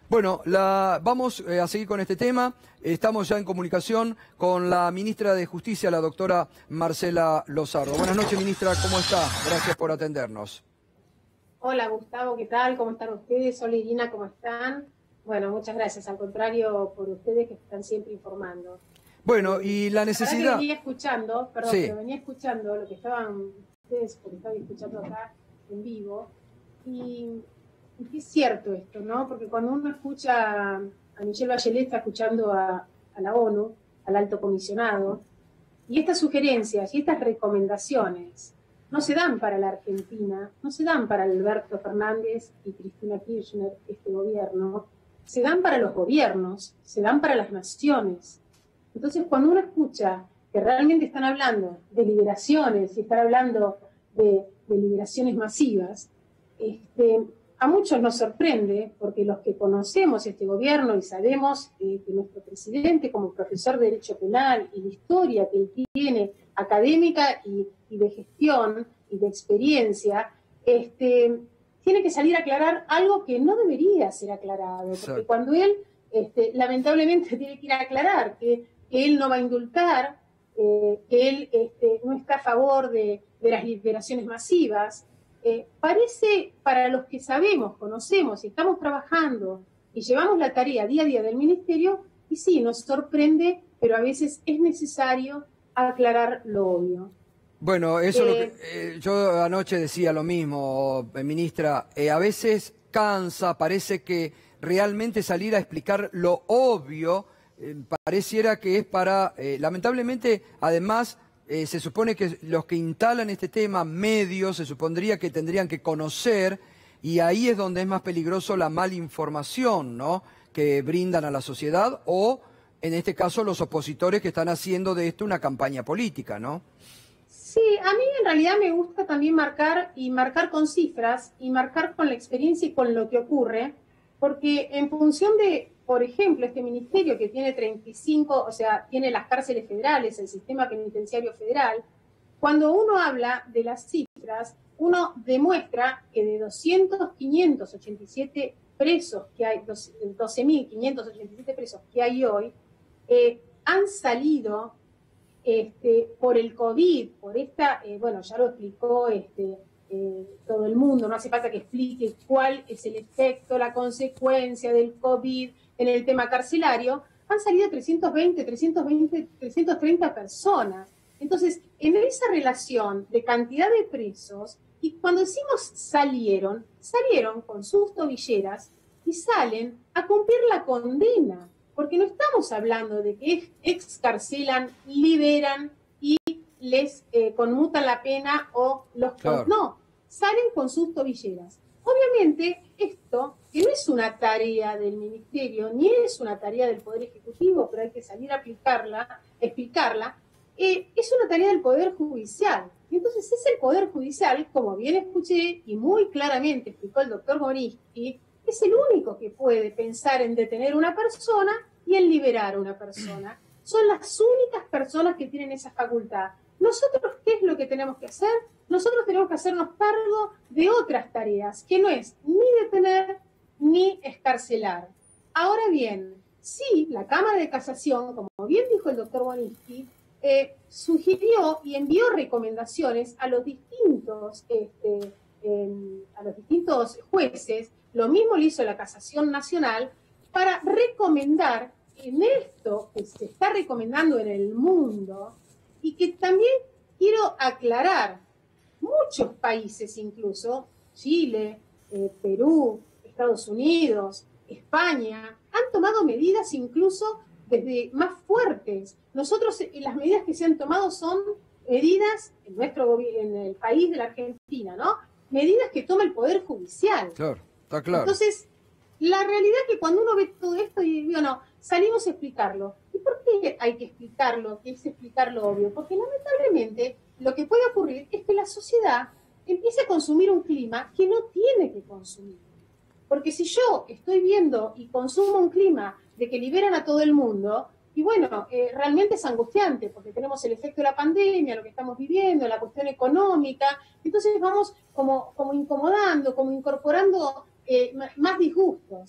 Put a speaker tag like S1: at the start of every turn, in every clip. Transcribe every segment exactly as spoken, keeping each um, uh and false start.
S1: Bueno, la, vamos eh, a seguir con este tema. Estamos ya en comunicación con la ministra de Justicia, la doctora Marcela Lozardo. Buenas noches, ministra, ¿cómo está? Gracias por atendernos.
S2: Hola, Gustavo, ¿qué tal? ¿Cómo están ustedes? Hola, Irina, ¿cómo están? Bueno, muchas gracias. Al contrario, por ustedes que están siempre informando.
S1: Bueno, y la necesidad...
S2: La venía escuchando, perdón,
S1: sí.
S2: pero venía escuchando lo que estaban ustedes, porque estaban escuchando acá en vivo, y... Y es cierto esto, ¿no? Porque cuando uno escucha a Michelle Bachelet, está escuchando a, a la ONU, al alto comisionado, y estas sugerencias y estas recomendaciones no se dan para la Argentina, no se dan para Alberto Fernández y Cristina Kirchner, este gobierno, se dan para los gobiernos, se dan para las naciones. Entonces, cuando uno escucha que realmente están hablando de liberaciones y están hablando de, de liberaciones masivas, este... a muchos nos sorprende, porque los que conocemos este gobierno y sabemos eh, que nuestro presidente, como profesor de Derecho Penal y la historia que él tiene académica y, y de gestión y de experiencia, este, tiene que salir a aclarar algo que no debería ser aclarado. Porque
S1: Exacto.
S2: Cuando él, este, lamentablemente, tiene que ir a aclarar que, que él no va a indultar, eh, que él este, no está a favor de, de las liberaciones masivas, Eh, parece, para los que sabemos, conocemos y estamos trabajando y llevamos la tarea día a día del Ministerio, y sí, nos sorprende, pero a veces es necesario aclarar lo obvio.
S1: Bueno, eso
S2: eh,
S1: es lo que eh, yo anoche decía lo mismo, eh, ministra, eh, a veces cansa, parece que realmente salir a explicar lo obvio, eh, pareciera que es para, eh, lamentablemente, además... Eh, se supone que los que instalan este tema, medios, se supondría que tendrían que conocer, y ahí es donde es más peligroso la malinformación, ¿no?, que brindan a la sociedad, o en este caso los opositores que están haciendo de esto una campaña política, ¿no?
S2: Sí, a mí en realidad me gusta también marcar, y marcar con cifras, y marcar con la experiencia y con lo que ocurre, porque en función de, por ejemplo, este ministerio que tiene treinta y cinco, o sea, tiene las cárceles federales, el sistema penitenciario federal, cuando uno habla de las cifras, uno demuestra que de doscientos, quinientos ochenta y siete presos que hay, doce mil quinientos ochenta y siete presos que hay hoy, eh, han salido este, por el COVID, por esta, eh, bueno, ya lo explicó este, eh, todo el mundo, no hace falta que explique cuál es el efecto, la consecuencia del COVID en el tema carcelario, han salido trescientos veinte, trescientos veinte, trescientos treinta personas. Entonces, en esa relación de cantidad de presos, y cuando decimos salieron, salieron con sus tobilleras y salen a cumplir la condena, porque no estamos hablando de que excarcelan, liberan y les eh, conmutan la pena o los...
S1: Claro.
S2: No, salen con sus tobilleras. Obviamente, esto, que no es una tarea del Ministerio, ni es una tarea del Poder Ejecutivo, pero hay que salir a aplicarla, explicarla, eh, es una tarea del Poder Judicial. Y entonces es el Poder Judicial, como bien escuché y muy claramente explicó el doctor Gorinsky, es el único que puede pensar en detener a una persona y en liberar a una persona. Son las únicas personas que tienen esa facultad. Nosotros, ¿qué es lo que tenemos que hacer? Nosotros tenemos que hacernos cargo de otras tareas, que no es ni detener ni excarcelar. Ahora bien, sí, la Cámara de Casación, como bien dijo el doctor Gorinsky, eh, sugirió y envió recomendaciones a los distintos, este, eh, a los distintos jueces, lo mismo lo hizo la Casación Nacional, para recomendar en esto que se está recomendando en el mundo, y que también quiero aclarar, muchos países incluso, Chile, eh, Perú, Estados Unidos, España, han tomado medidas incluso desde más fuertes. Nosotros, eh, las medidas que se han tomado son medidas en nuestro en el país de la Argentina, ¿no? Medidas que toma el Poder Judicial.
S1: Claro, está claro.
S2: Entonces, la realidad es que cuando uno ve todo esto y bueno, salimos a explicarlo. ¿Y por qué hay que explicarlo? ¿Qué es explicar lo obvio? Porque lamentablemente lo que puede ocurrir es que la sociedad empiece a consumir un clima que no tiene que consumir. Porque si yo estoy viendo y consumo un clima de que liberan a todo el mundo, y bueno, eh, realmente es angustiante, porque tenemos el efecto de la pandemia, lo que estamos viviendo, la cuestión económica, entonces vamos como, como incomodando, como incorporando eh, más disgustos.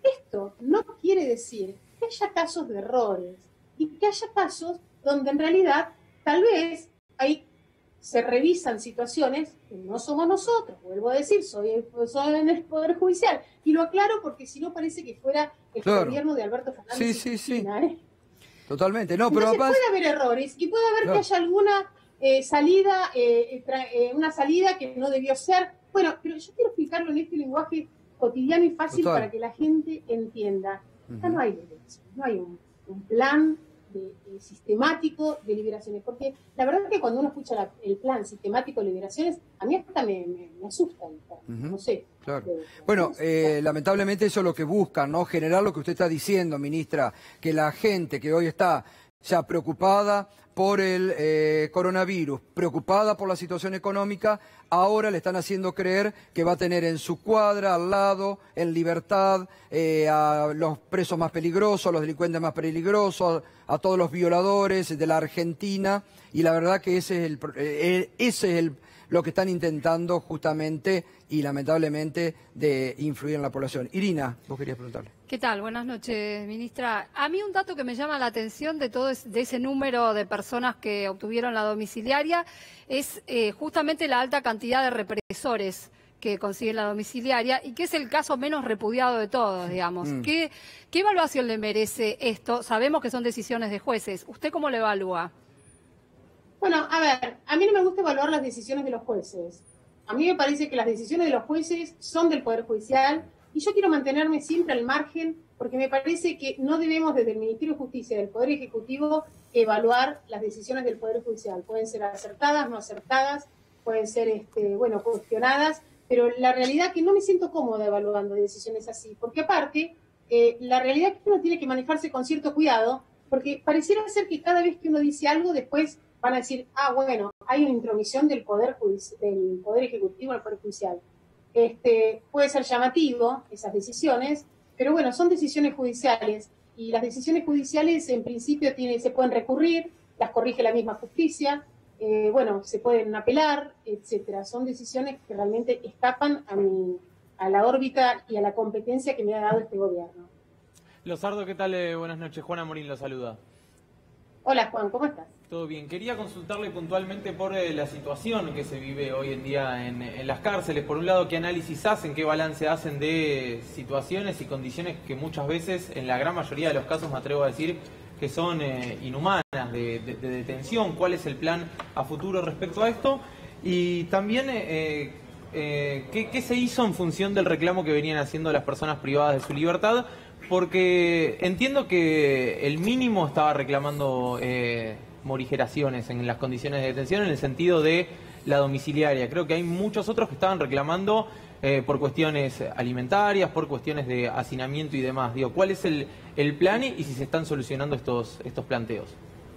S2: esto no quiere decir que haya casos de errores y que haya casos donde en realidad tal vez hay, se revisan situaciones que no somos nosotros. Vuelvo a decir, soy, soy en el Poder Judicial. Y lo aclaro porque si no parece que fuera el claro. gobierno de Alberto Fernández.
S1: Sí, sí,
S2: Cristina,
S1: sí.
S2: ¿eh?
S1: Totalmente. No, pero
S2: Entonces
S1: además...
S2: puede haber errores y puede haber claro. que haya alguna eh, salida, eh, tra, eh, una salida que no debió ser. Bueno, pero yo quiero explicarlo en este lenguaje cotidiano y fácil Total. para que la gente entienda. Uh-huh. Acá no hay derecho, no hay un, un plan de, de sistemático de liberaciones, porque la verdad es que cuando uno escucha la, el plan sistemático de liberaciones, a mí hasta me, me, me asusta, uh-huh. no sé.
S1: Claro. De, de, bueno, eh, lamentablemente eso es lo que buscan, ¿no? Generar lo que usted está diciendo, ministra, que la gente que hoy está ya preocupada por el eh, coronavirus, preocupada por la situación económica, ahora le están haciendo creer que va a tener en su cuadra, al lado, en libertad, eh, a los presos más peligrosos, a los delincuentes más peligrosos, a, a todos los violadores de la Argentina, y la verdad que ese es el, eh, ese es el lo que están intentando justamente y lamentablemente de influir en la población. Irina, vos querías preguntarle.
S3: ¿Qué tal? Buenas noches, ministra. A mí un dato que me llama la atención de todo es, de ese número de personas que obtuvieron la domiciliaria es eh, justamente la alta cantidad de represores que consiguen la domiciliaria y que es el caso menos repudiado de todos, digamos. Mm. ¿Qué, ¿Qué evaluación le merece esto? Sabemos que son decisiones de jueces. ¿Usted cómo lo evalúa?
S2: Bueno, a ver, a mí no me gusta evaluar las decisiones de los jueces. A mí me parece que las decisiones de los jueces son del Poder Judicial y yo quiero mantenerme siempre al margen porque me parece que no debemos desde el Ministerio de Justicia y del Poder Ejecutivo evaluar las decisiones del Poder Judicial. Pueden ser acertadas, no acertadas, pueden ser, este, bueno, cuestionadas, pero la realidad es que no me siento cómoda evaluando decisiones así, porque aparte, eh, la realidad es que uno tiene que manejarse con cierto cuidado, porque pareciera ser que cada vez que uno dice algo, después van a decir, ah, bueno, hay una intromisión del Poder, del poder Ejecutivo al Poder Judicial. Este, puede ser llamativo esas decisiones, pero bueno, son decisiones judiciales y las decisiones judiciales en principio tiene, se pueden recurrir, las corrige la misma justicia, eh, bueno, se pueden apelar, etcétera. Son decisiones que realmente escapan a, mi, a la órbita y a la competencia que me ha dado este gobierno.
S4: Lozardo, ¿qué tal? Eh, buenas noches. Juana Morín lo saluda.
S2: Hola Juan, ¿cómo estás?
S4: Todo bien. Quería consultarle puntualmente por eh, la situación que se vive hoy en día en, en las cárceles. Por un lado, ¿qué análisis hacen, qué balance hacen de situaciones y condiciones que muchas veces, en la gran mayoría de los casos, me atrevo a decir, que son eh, inhumanas de, de, de detención? ¿Cuál es el plan a futuro respecto a esto? Y también, eh, eh, ¿qué, ¿qué se hizo en función del reclamo que venían haciendo las personas privadas de su libertad? Porque entiendo que el mínimo estaba reclamando eh, morigeraciones en las condiciones de detención en el sentido de la domiciliaria. Creo que hay muchos otros que estaban reclamando eh, por cuestiones alimentarias, por cuestiones de hacinamiento y demás. Digo, ¿cuál es el, el plan y, y si se están solucionando estos, estos planteos?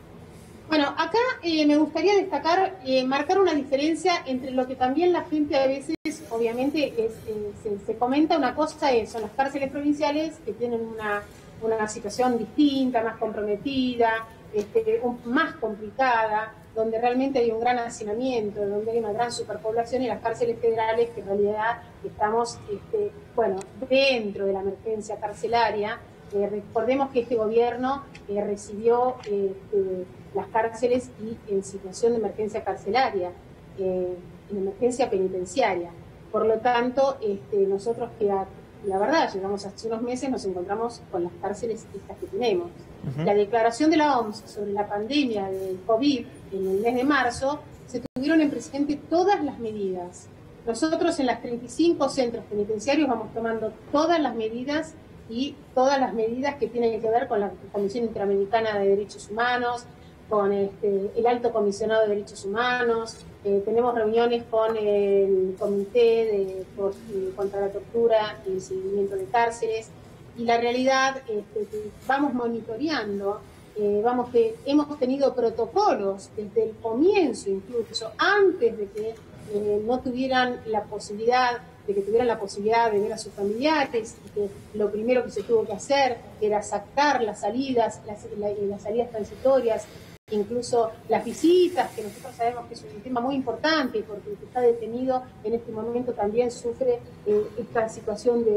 S2: Bueno, acá eh, me gustaría destacar, eh, marcar una diferencia entre lo que también la gente a veces, obviamente, es, eh, se, se comenta una cosa, eh, son las cárceles provinciales que tienen una, una situación distinta, más comprometida, este, un, más complicada, donde realmente hay un gran hacinamiento, donde hay una gran superpoblación, y las cárceles federales que en realidad estamos, este, bueno, dentro de la emergencia carcelaria. Eh, recordemos que este gobierno eh, recibió eh, eh, las cárceles y en situación de emergencia carcelaria, eh, en emergencia penitenciaria. Por lo tanto, este, nosotros que a, la verdad, llegamos hace unos meses, nos encontramos con las cárceles estas que tenemos. Uh-huh. La declaración de la O M S sobre la pandemia del COVID en el mes de marzo, se tuvieron en presente todas las medidas. Nosotros en las treinta y cinco centros penitenciarios vamos tomando todas las medidas y todas las medidas que tienen que ver con la Comisión Interamericana de Derechos Humanos, con este, el Alto Comisionado de Derechos Humanos, eh, tenemos reuniones con el Comité de, por, eh, contra la Tortura y el Seguimiento de Cárceles, y la realidad este, que vamos monitoreando, eh, vamos que hemos tenido protocolos desde el comienzo, incluso antes de que eh, no tuvieran la posibilidad de que tuvieran la posibilidad de ver a sus familiares, y que lo primero que se tuvo que hacer era sacar las salidas, las, la, las salidas transitorias, incluso las visitas, que nosotros sabemos que es un tema muy importante, porque el que está detenido en este momento también sufre eh, esta situación de,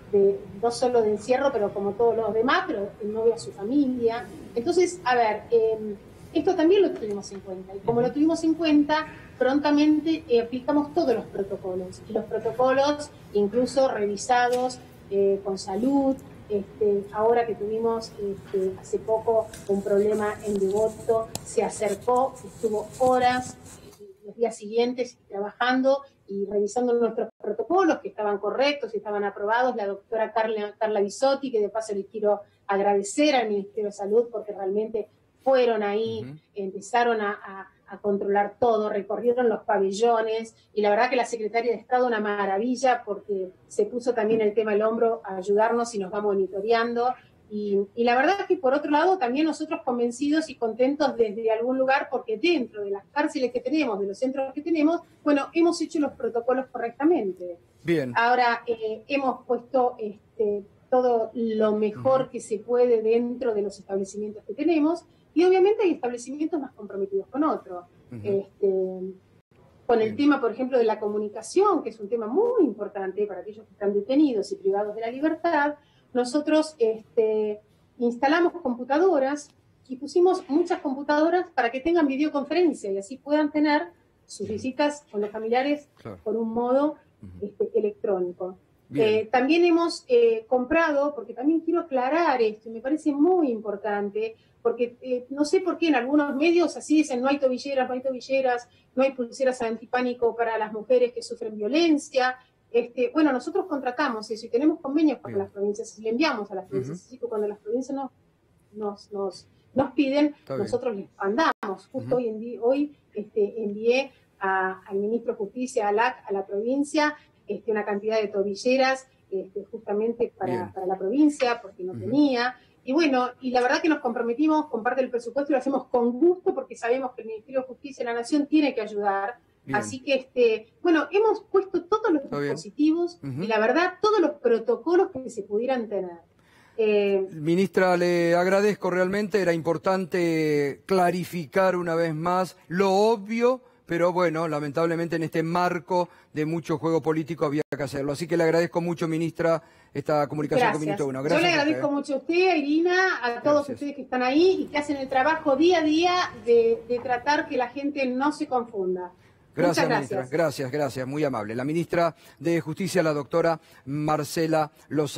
S2: de, no solo de encierro, pero como todos los demás, pero él no ve a su familia. Entonces, a ver, eh, esto también lo tuvimos en cuenta. Y como lo tuvimos en cuenta, prontamente eh, aplicamos todos los protocolos. Y los protocolos, incluso revisados eh, con salud. Este, ahora que tuvimos este, hace poco un problema en Devoto, se acercó, estuvo horas los días siguientes trabajando y revisando nuestros protocolos que estaban correctos y estaban aprobados. La doctora Carla, Carla Bisotti, que de paso les quiero agradecer al Ministerio de Salud porque realmente fueron ahí, uh-huh. empezaron a, a, a controlar todo, recorrieron los pabellones y la verdad que la Secretaria de Estado una maravilla porque se puso también el tema al hombro a ayudarnos y nos va monitoreando. Y, y la verdad es que por otro lado también nosotros convencidos y contentos desde algún lugar porque dentro de las cárceles que tenemos, de los centros que tenemos, bueno, hemos hecho los protocolos correctamente.
S1: Bien.
S2: Ahora eh, hemos puesto este, todo lo mejor uh-huh. que se puede dentro de los establecimientos que tenemos y obviamente hay establecimientos más comprometidos con otros. Uh-huh. Este, con el tema, por ejemplo, de la comunicación, que es un tema muy importante para aquellos que están detenidos y privados de la libertad. Nosotros este, instalamos computadoras y pusimos muchas computadoras para que tengan videoconferencia y así puedan tener sus visitas con los familiares claro. por un modo este, electrónico. Eh, también hemos eh, comprado, porque también quiero aclarar esto, y me parece muy importante, porque eh, no sé por qué en algunos medios así dicen no hay tobilleras, no hay tobilleras, no hay pulseras antipánico para las mujeres que sufren violencia. Este, bueno, nosotros contratamos eso y tenemos convenios con Bien. las provincias y le enviamos a las provincias. Uh-huh. Así que cuando las provincias nos, nos, nos, nos piden, Está nosotros bien. les mandamos. Justo uh-huh. hoy, envi hoy este, envié a, al ministro de Justicia, a la, a la provincia, este, una cantidad de tobilleras este, justamente para, para la provincia, porque no uh-huh. tenía. Y bueno, y la verdad que nos comprometimos con parte del presupuesto y lo hacemos con gusto porque sabemos que el Ministerio de Justicia de la Nación tiene que ayudar. Bien. Así que, este, bueno, hemos puesto todos los dispositivos uh-huh. y la verdad, todos los protocolos que se pudieran tener.
S1: Eh, Ministra, le agradezco realmente, era importante clarificar una vez más lo obvio, pero bueno, lamentablemente en este marco de mucho juego político había que hacerlo. Así que le agradezco mucho, ministra, esta comunicación
S2: Gracias.
S1: con Minuto Uno. Gracias.
S2: Yo le agradezco a mucho a usted, a Irina, a todos Gracias. ustedes que están ahí y que hacen el trabajo día a día de, de tratar que la gente no se confunda.
S1: Gracias,
S2: Muchas
S1: ministra.
S2: gracias.
S1: Gracias, gracias, muy amable. La ministra de Justicia, la doctora Marcela Lozano.